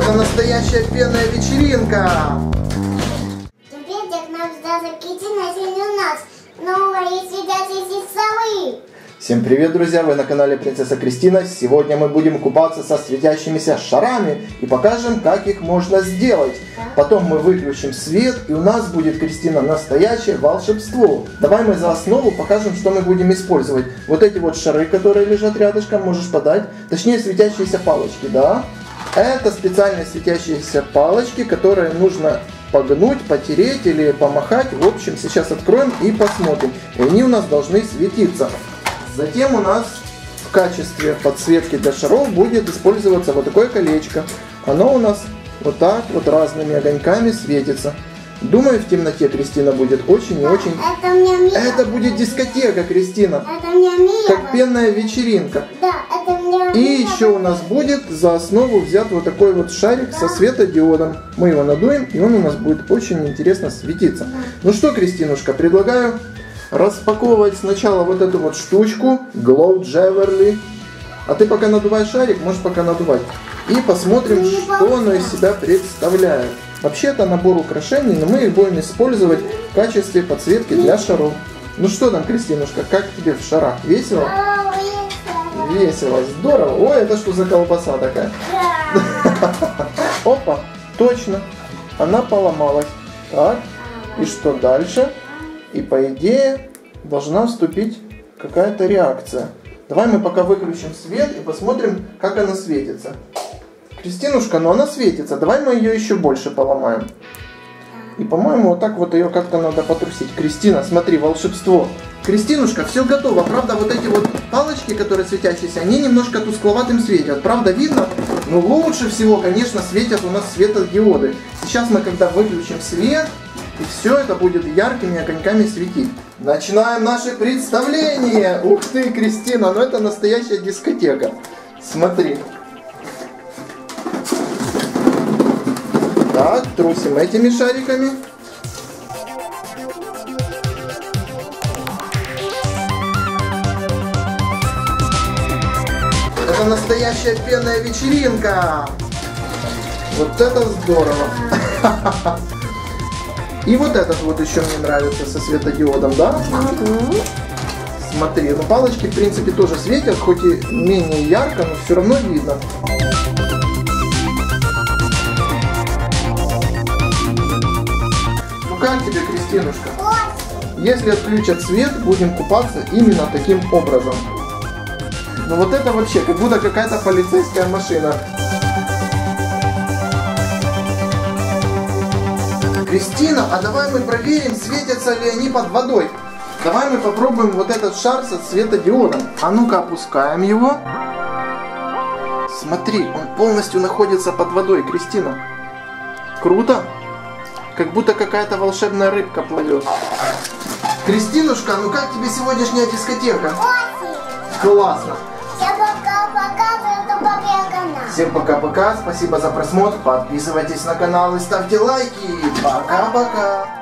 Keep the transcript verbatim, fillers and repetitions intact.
Это настоящая пенная вечеринка. Теперь нам сдаться Кристина, сегодня у нас новые светящиеся совы. Всем привет, друзья! Вы на канале Принцесса Кристина. Сегодня мы будем купаться со светящимися шарами и покажем, как их можно сделать. Потом мы выключим свет, и у нас будет, Кристина, настоящее волшебство. Давай мы за основу покажем, что мы будем использовать. Вот эти вот шары, которые лежат рядышком, можешь подать. Точнее, светящиеся палочки, да? Это специальные светящиеся палочки, которые нужно погнуть, потереть или помахать. В общем, сейчас откроем и посмотрим. И они у нас должны светиться. Затем у нас в качестве подсветки для шаров будет использоваться вот такое колечко. Оно у нас вот так вот разными огоньками светится. Думаю, в темноте, Кристина, будет очень и очень... Это мне мило. Это будет дискотека, Кристина. Это мне мило. Как пенная вечеринка. Да, это мне И мило. еще у нас будет за основу взят вот такой вот шарик со светодиодом. Мы его надуем, и он у нас будет очень интересно светиться. Да. Ну что, Кристинушка, предлагаю распаковывать сначала вот эту вот штучку Glow Jewelry. А ты пока надувай шарик, можешь пока надувать. И посмотрим, Не что оно из себя представляет. Вообще это набор украшений, но мы их будем использовать в качестве подсветки для шаров. Ну что там, Кристинушка, как тебе в шарах? Весело? О, весело. Весело, здорово. Ой, это что за колбаса такая? Да. Опа, точно, она поломалась. Так, и что дальше? И по идее должна вступить какая-то реакция. Давай мы пока выключим свет и посмотрим, как она светится. Кристинушка, ну она светится. Давай мы ее еще больше поломаем. И, по-моему, вот так вот ее как-то надо потрусить. Кристина, смотри, волшебство. Кристинушка, все готово. Правда, вот эти вот палочки, которые светящиеся, они немножко тускловатым светят. Правда, видно? Но лучше всего, конечно, светят у нас светодиоды. Сейчас мы, когда выключим свет, и все это будет яркими огоньками светить. Начинаем наше представление. Ух ты, Кристина, ну это настоящая дискотека. Смотри. Так, трусим этими шариками. Это настоящая пенная вечеринка. Вот это здорово. И вот этот вот еще мне нравится со светодиодом, да? Угу. Смотри, ну палочки в принципе тоже светят, хоть и менее ярко, но все равно видно. Ну как тебе, Кристинушка? Если отключат свет, будем купаться именно таким образом. Ну вот это вообще, как будто какая-то полицейская машина. Кристина, а давай мы проверим, светятся ли они под водой. Давай мы попробуем вот этот шар со светодиодом. А ну-ка опускаем его. Смотри, он полностью находится под водой, Кристина. Круто? Как будто какая-то волшебная рыбка плывет. Кристинушка, ну как тебе сегодняшняя дискотека? Очень. Классно. Всем пока-пока, это побега. Всем пока-пока, спасибо за просмотр, подписывайтесь на канал и ставьте лайки. Пока-пока.